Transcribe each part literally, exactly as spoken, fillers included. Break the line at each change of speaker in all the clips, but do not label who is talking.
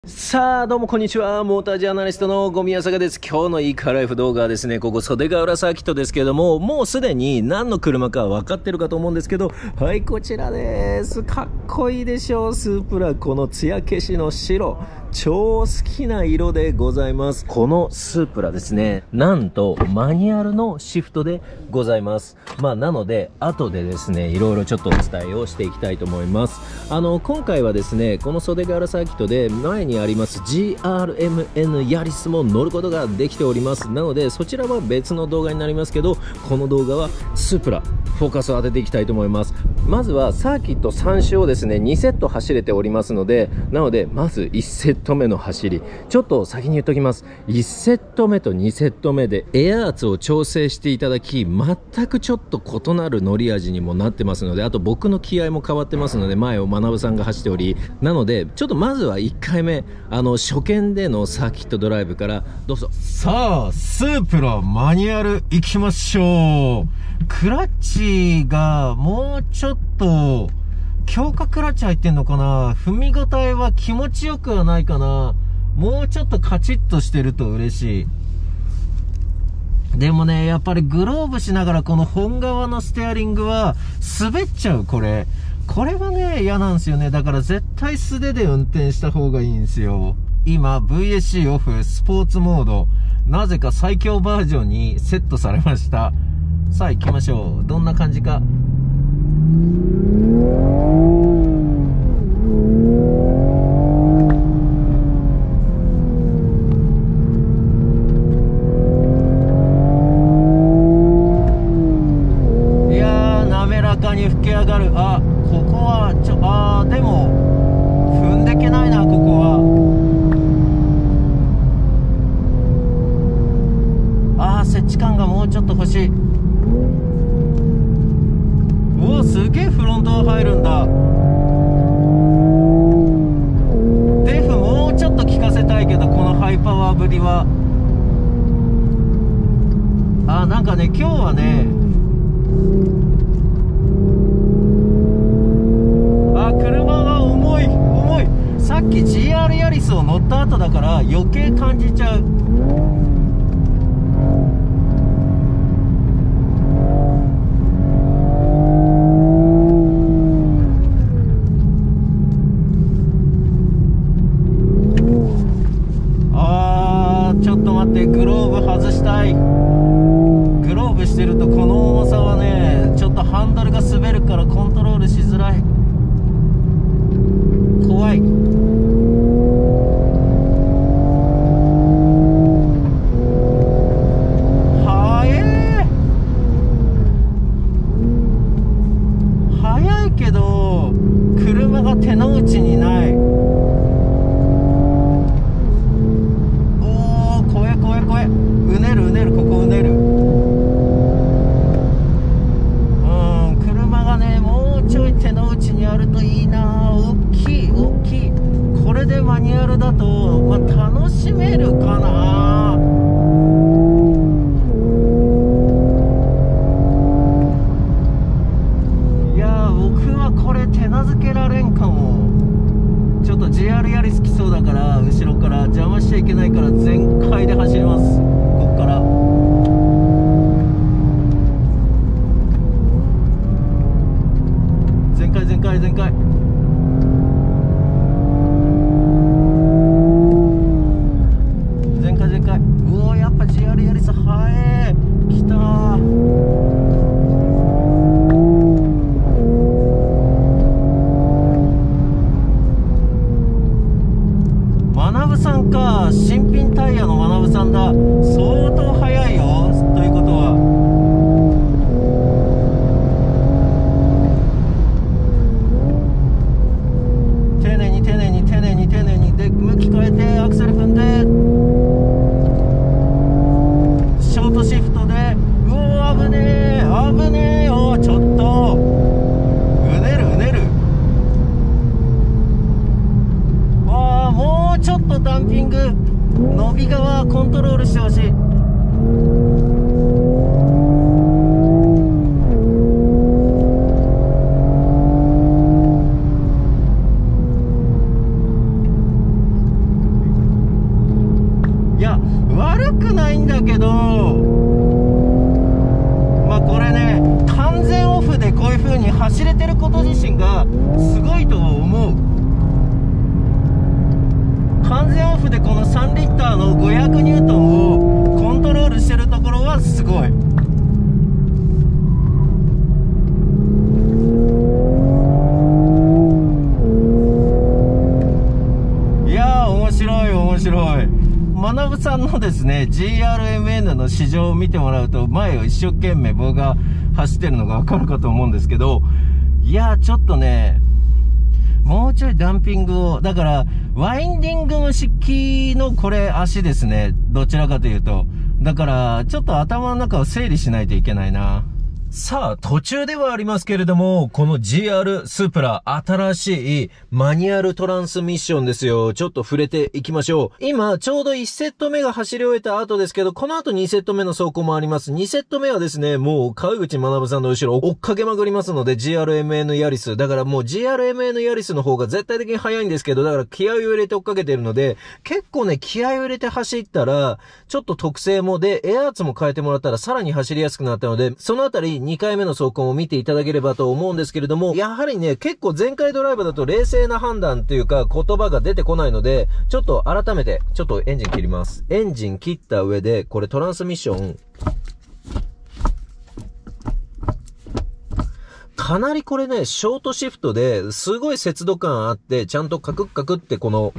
さあどうもこんにちは。モータージャーナリストのゴミヤサガです。今日のいいカーライフ動画はですね、ここ袖ヶ浦サーキットですけども、もうすでに何の車か分かってるかと思うんですけど、はい、こちらです。かっこいいでしょう。スープラ、この艶消しの白、超好きな色でございます。このスープラですね、なんとマニュアルのシフトでございます。まあなので後でですね、いろいろちょっとお伝えをしていきたいと思います。あの今回はですね、この袖ヶ浦サーキットで前にあります ジーアールエムエヌ ヤリスも乗ることができております。なのでそちらは別の動画になりますけど、この動画はスープラフォーカスを当てていきたいと思います。まずはサーキットさん周をですねにセット走れておりますので、なのでまずいちセット目の走り、ちょっと先に言っときます。いちセット目とにセット目でエア圧を調整していただき、全くちょっと異なる乗り味にもなってますので、あと僕の気合も変わってますので、前を学さんが走っており、なのでちょっとまずはいっかいめ、あの初見でのサーキットドライブからどうぞ。さあスープラマニュアルいきましょう。クラッチがもうちょっと強化クラッチ入ってんのかな。踏み応えは気持ちよくはないかな。もうちょっとカチッとしてると嬉しい。でもね、やっぱりグローブしながらこの本側のステアリングは滑っちゃう。これこれがね嫌なんですよね。だから絶対素手で運転した方がいいんですよ。今 ブイエスシー オフスポーツモード、なぜか最強バージョンにセットされました。さあ行きましょう。どんな感じか。いやー滑らかに吹き上がる。あ、ここはちょあーでも踏んでけないな。ここはあー接地感がもうちょっと欲しい。うわすげえフロントは入るんだ。デフもうちょっと効かせたいけど、このハイパワーぶりは。あーなんかね今日はね、あ車が重い重い。さっき ジーアール ヤリスを乗った後だから余計感じちゃう。ちょっと待って、グローブ外したい。グローブしてるとこの重さはね、ちょっとハンドルが滑るからコントロールしづらい。怖い。はえー速いけど車が手の内にない。うねるうねる、ここうねる。うん車がねもうちょい手の内にあるといいな。大きい大きい。これでマニュアルだと、まあ、楽しめるかな。いや僕はこれ手なずけられんかも。ちょっと ジーアール ヤリス来そうだから、後ろから邪魔しちゃいけないから全開で走ります。こっから全開全開全開。全開全開。うおやっぱ ジーアール ヤリス速え。きたー。学さんか、新品タイヤの学さんだ。相当速いよ。ということは丁寧に丁寧に丁寧に丁寧にで向き変えてアクセル踏んでショートシフトで、うお危ねえ危ねえよ。ちょっとうねるうねる。わあもうちょっとダンピング伸び側コントロールしてほしい。 悪くないんだけど、まあこれね、完全オフでこういう風に走れてること自身がすごいと思う。完全オフでこのさんリッターのごひゃくニュートンをコントロールしてるところはすごい。いやー面白い面白い。学さんのですね ジーアールエムエヌ の市場を見てもらうと、前を一生懸命僕が走ってるのがわかるかと思うんですけど、いやーちょっとね、もうちょいダンピングを、だからワインディング式のこれ足ですね、どちらかというと。だからちょっと頭の中を整理しないといけないな。さあ、途中ではありますけれども、この ジーアール スープラ、新しいマニュアルトランスミッションですよ。ちょっと触れていきましょう。今、ちょうどいちセット目が走り終えた後ですけど、この後にセット目の走行もあります。にセット目はですね、もう川口学さんの後ろ追っかけまくりますので、ジーアールエムエヌ ヤリス。だからもう ジーアールエムエヌ ヤリスの方が絶対的に速いんですけど、だから気合を入れて追っかけてるので、結構ね、気合を入れて走ったら、ちょっと特性もで、エアーツも変えてもらったらさらに走りやすくなったので、そのあたりにかいめの走行を見ていただければと思うんですけれども、やはりね、結構前回ドライブだと冷静な判断っていうか言葉が出てこないので、ちょっと改めて、ちょっとエンジン切ります。エンジン切った上で、これトランスミッション、かなりこれね、ショートシフトですごい節度感あって、ちゃんとカクッカクってこの、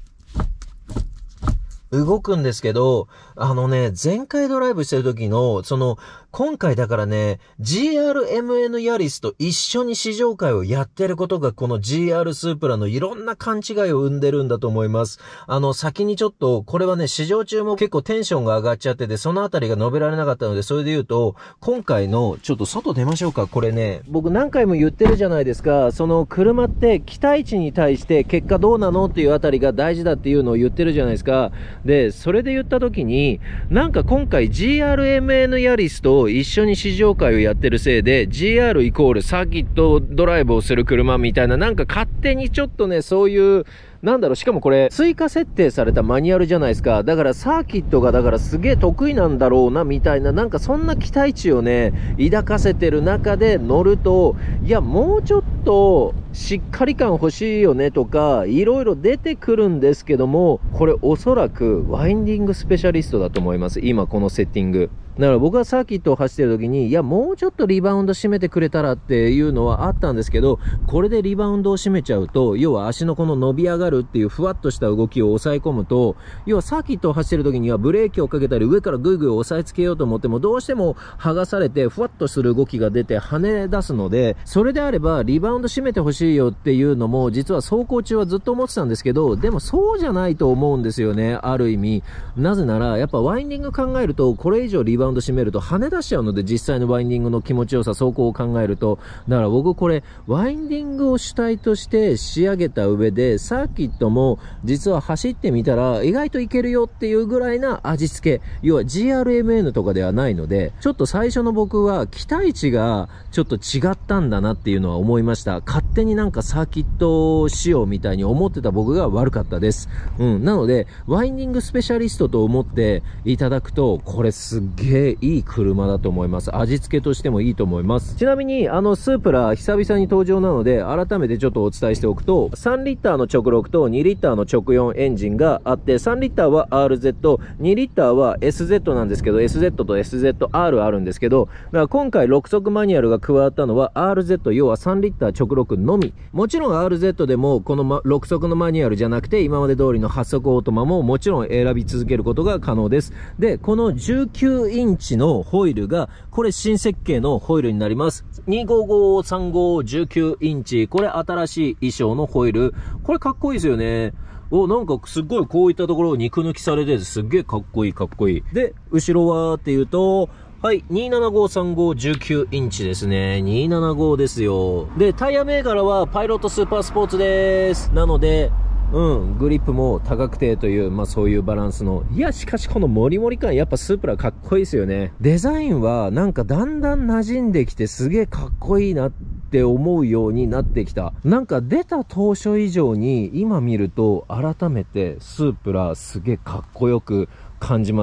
動くんですけど、あのね、前回ドライブしてる時の、その、今回だからね、ジーアールエムエヌ ヤリスと一緒に試乗会をやってることが、この ジーアール スープラのいろんな勘違いを生んでるんだと思います。あの、先にちょっと、これはね、試乗中も結構テンションが上がっちゃってて、そのあたりが述べられなかったので、それで言うと、今回の、ちょっと外出ましょうか。これね、僕何回も言ってるじゃないですか。その車って期待値に対して結果どうなのっていうあたりが大事だっていうのを言ってるじゃないですか。で、それで言った時に、なんか今回 ジーアールエムエヌ ヤリスと一緒に試乗会をやってるせいで ジーアール イコールサーキットドライブをする車みたいな、なんか勝手にちょっとね、そういうなんだろう、しかもこれ追加設定されたマニュアルじゃないですか。だからサーキットがだからすげえ得意なんだろうなみたいな、なんかそんな期待値をね抱かせてる中で乗ると、いやもうちょっとしっかり感欲しいよねとかいろいろ出てくるんですけども、これおそらくワインディングスペシャリストだと思います、今このセッティング。だから僕はサーキットを走ってる時に、いやもうちょっとリバウンド締めてくれたらっていうのはあったんですけど、これでリバウンドを締めちゃうと、要は足のこの伸び上がるっていうふわっとした動きを抑え込むと、要はサーキットを走ってる時にはブレーキをかけたり上からグイグイ押さえつけようと思ってもどうしても剥がされてふわっとする動きが出て跳ね出すので、それであればリバウンド締めてほしいよっていうのも実は走行中はずっと思ってたんですけど、でもそうじゃないと思うんですよね、ある意味。なぜならやっぱワインディング考えると、これ以上リバウンド締めると跳ね出しちゃうので、実際のワインディングの気持ちよさ、走行を考えると。だから僕これワインディングを主体として仕上げた上で、サーキットも実は走ってみたら意外といけるよっていうぐらいな味付け、要は ジーアールエムエヌ とかではないので、ちょっと最初の僕は期待値がちょっと違ったんだなっていうのは思いました。勝手になんかサーキット仕様みたいに思ってた僕が悪かったです。うん。なのでワインディングスペシャリストと思っていただくと、これすっげえいい車だと思います。味付けとしてもいいと思います。ちなみにあのスープラ久々に登場なので改めてちょっとお伝えしておくと、さんリッターの直ろくとにリッターの直よんエンジンがあって、さんリッターは アールゼット、にリッターは エスゼット なんですけど、 エスゼット と エスゼットアール あるんですけど、だから今回ろく速マニュアルが加わったのは アールゼット、 要はさんリッター直ろくのみ。もちろん アールゼット でもこのろく速のマニュアルじゃなくて今まで通りのはち速オートマももちろん選び続けることが可能です。でこのじゅうきゅうインチのホイールが、これ新設計のホイールになります。にごごさんごじゅうきゅうインチ、これ新しい衣装のホイール。これかっこいいですよね。お、なんかすっごいこういったところを肉抜きされてすっげえかっこいいかっこいい。で後ろはっていうと、はい、にななごさんごじゅうきゅうインチですね。にななごですよ。でタイヤ銘柄はパイロットスーパースポーツです。なのでうん、グリップも高くてという、まあそういうバランスの。いや、しかしこのモリモリ感、やっぱスープラかっこいいですよね。デザインはなんかだんだん馴染んできてすげえかっこいいなって思うようになってきた。なんか出た当初以上に今見ると改めてスープラすげえかっこよく感じます。っ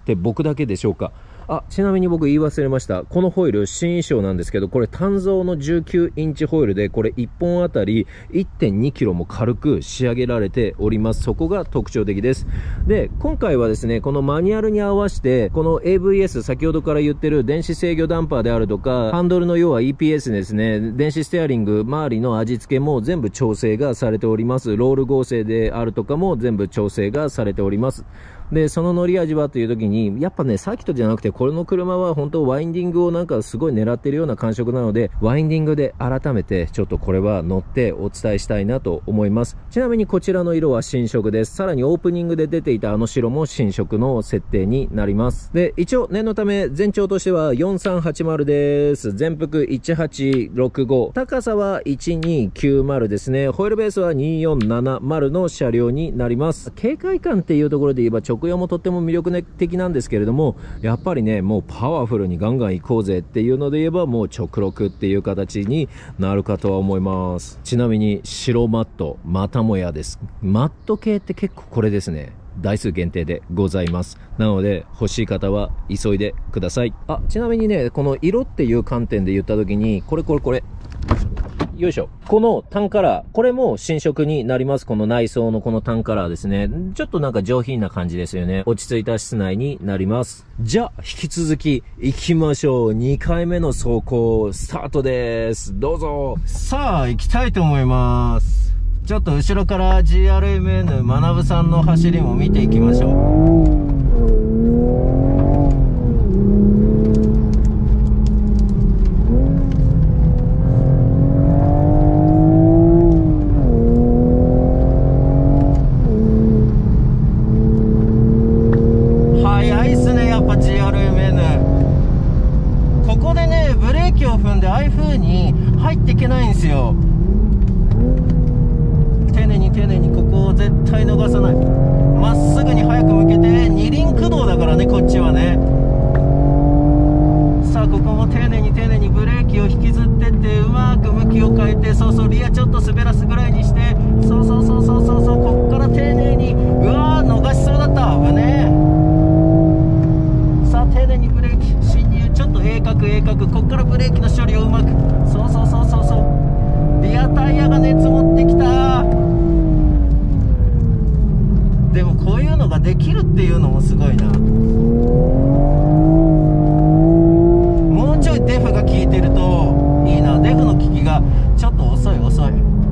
って僕だけでしょうか。あ、ちなみに僕言い忘れました。このホイール新衣装なんですけど、これ単造のじゅうきゅうインチホイールで、これいっぽんあたり いってんにキロも軽く仕上げられております。そこが特徴的です。で、今回はですね、このマニュアルに合わせて、この エーブイエス、先ほどから言ってる電子制御ダンパーであるとか、ハンドルの要は イーピーエス ですね、電子ステアリング周りの味付けも全部調整がされております。ロール合成であるとかも全部調整がされております。で、その乗り味はという時に、やっぱね、サーキットじゃなくて、これの車は本当ワインディングをなんかすごい狙ってるような感触なので、ワインディングで改めてちょっとこれは乗ってお伝えしたいなと思います。ちなみにこちらの色は新色です。さらにオープニングで出ていたあの白も新色の設定になります。で、一応念のため全長としてはよんさんはちまるです。全幅いちはちろくご。高さはいちにきゅうまるですね。ホイールベースはによんななまるの車両になります。軽快感っていうところで言えば直用もとっても魅力的なんですけれども、やっぱりね、もうパワフルにガンガン行こうぜっていうので言えば、もう直録っていう形になるかとは思います。ちなみに白マットまたもやです。マット系って結構これですね、台数限定でございます。なので欲しい方は急いでください。あ、ちなみにね、この色っていう観点で言った時に、これこれこれよいしょ。このタンカラー、これも新色になります。この内装のこのタンカラーですね。ちょっとなんか上品な感じですよね。落ち着いた室内になります。じゃあ、引き続き行きましょう。にかいめの走行スタートです。どうぞ。さあ、行きたいと思います。ちょっと後ろから ジーアールエムエヌ 学さんの走りも見ていきましょう。丁寧に丁寧にここを絶対逃さない。まっすぐに早く向けて、二輪駆動だからね、こっちはね。さあここも丁寧に丁寧にブレーキを引きずってって、うまく向きを変えて、そうそうリアちょっと滑らすぐらいにして、そうそうそうそうそうそう、こっから丁寧に、うわー逃しそうだった、危ねえ。さあ丁寧にブレーキ進入、ちょっと鋭角鋭角、こっからブレーキの処理をうまく、そうそうそうそうそう、リアタイヤが熱持ってきた。でもこういうのができるっていうのもすごいな。もうちょいデフが効いてるといいな。デフの効きがちょっと遅い遅い。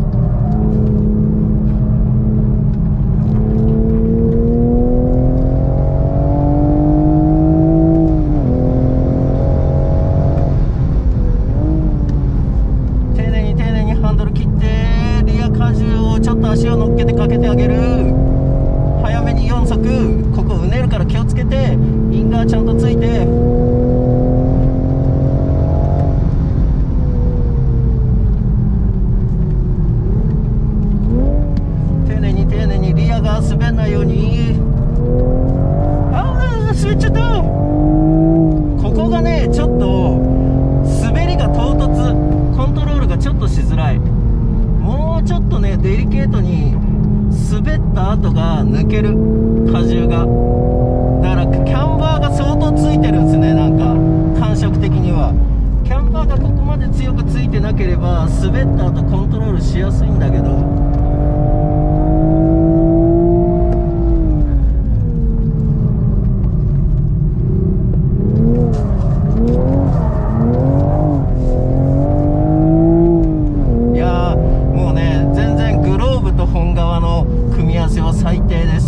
丁寧に丁寧にハンドル切って、リア荷重をちょっと足を乗っけてかけてあげる。早めによん速、ここうねるから気をつけて、インガーちゃんとついて、丁寧に丁寧にリアが滑んないように。ああ滑っちゃった。ここがねちょっと滑りが唐突、コントロールがちょっとしづらい。もうちょっとねデリケートに滑った後が抜ける、荷重が。だからキャンバーが相当ついてるんですね。なんか感触的にはキャンバーがここまで強くついてなければ滑った後コントロールしやすいんだけど、いやーもうね全然グローブと本革の組み合わせは最低です。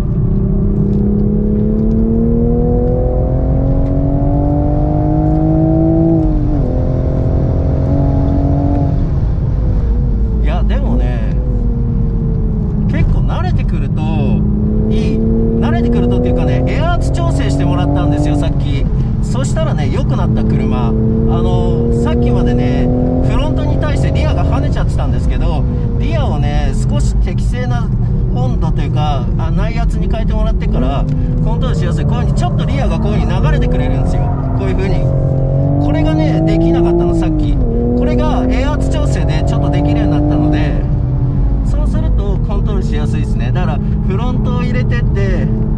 いやでもね結構慣れてくるといい、慣れてくるとっていうかね、エアーツ調整してもらったんですよさっき。そしたらね良くなった車。あのさっきまでねフロントに対してリアが跳ねちゃってたんですけど、リアをね少し適正な温度というかあ内圧に変えてもらってからコントロールしやすい。こういう風にちょっとリアがこういう風に流れてくれるんですよ。こういう風に。これがねできなかったのさっき。これがエア圧調整でちょっとできるようになったので、そうするとコントロールしやすいですね。だからフロントを入れてって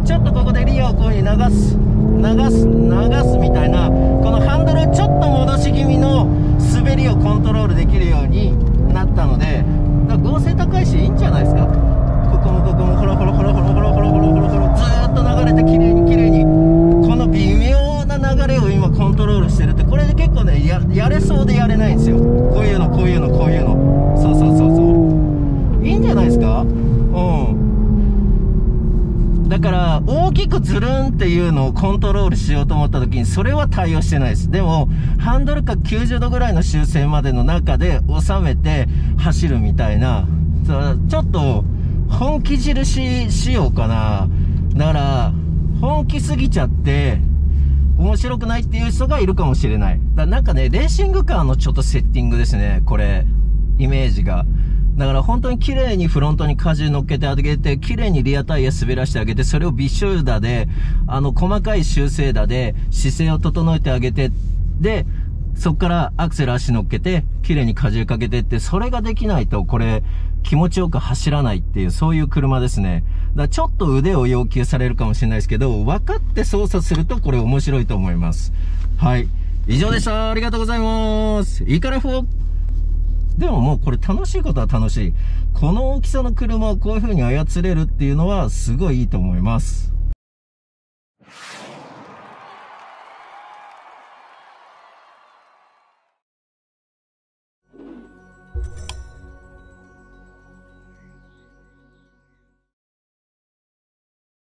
ちょっとここでリアをこういう風に流す流す流すみたいな、このハンドルをちょっと戻し気味の滑りをコントロールできるようになったので、だから合成高いしいいんじゃないですか。ここもここもほらほらほらほらほらほらほらほらほらずーっと流れて綺麗に綺麗に、この微妙な流れを今コントロールしてるって、これで結構ね や, やれそうでやれないんですよ。こういうのこういうのこういうの、そうそうそうそう、いいんじゃないですか。うん。だから大きくズルンっていうのをコントロールしようと思った時にそれは対応してないです。でもハンドル角きゅうじゅうどぐらいの修正までの中で収めて走るみたいな、ちょっと本気印しようかな。だから本気すぎちゃって面白くないっていう人がいるかもしれない。だからなんかね、レーシングカーのちょっとセッティングですね、これイメージが。だから本当に綺麗にフロントに荷重乗っけてあげて、綺麗にリアタイヤ滑らしてあげて、それを微修打で、あの細かい修正打で姿勢を整えてあげて、で、そっからアクセル足乗っけて、綺麗に荷重かけてって、それができないとこれ気持ちよく走らないっていう、そういう車ですね。だからちょっと腕を要求されるかもしれないですけど、分かって操作するとこれ面白いと思います。はい。以上でした。ありがとうございます。イカレフォ。でももうこれ楽しいことは楽しい。この大きさの車をこういう風に操れるっていうのはすごいいいと思います。